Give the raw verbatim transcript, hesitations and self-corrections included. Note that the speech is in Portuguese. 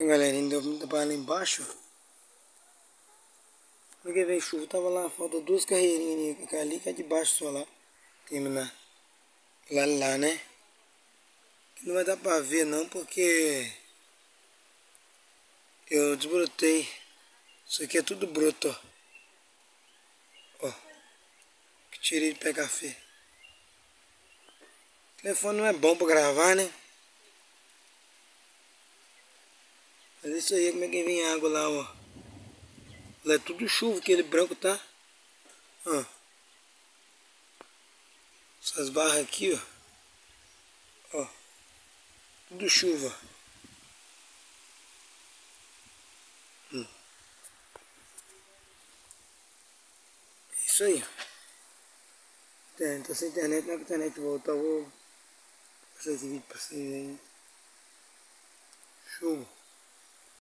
Galerinha, deu muita para lá embaixo. Porque veio chuva, tava lá, falta duas carreirinhas ali, ali que é de baixo só lá. Terminar. Lá, lá, né? Que não vai dar pra ver não, porque eu desbrotei. Isso aqui é tudo broto, ó. Ó. Que tirei de pé café. O telefone não é bom pra gravar, né? Mas isso aí, como é que vem água lá, ó. Lá é tudo chuva, aquele branco, tá? Ó. Essas barras aqui, ó. Ó. Tudo chuva. Hum. Isso aí. Tô sem internet, na internet voltar, eu vou passar esse vídeo pra vocês aí. Show.